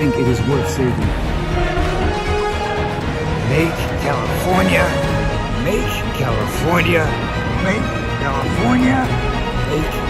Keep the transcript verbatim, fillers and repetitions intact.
think it is worth saving. Make California, make California, make California, make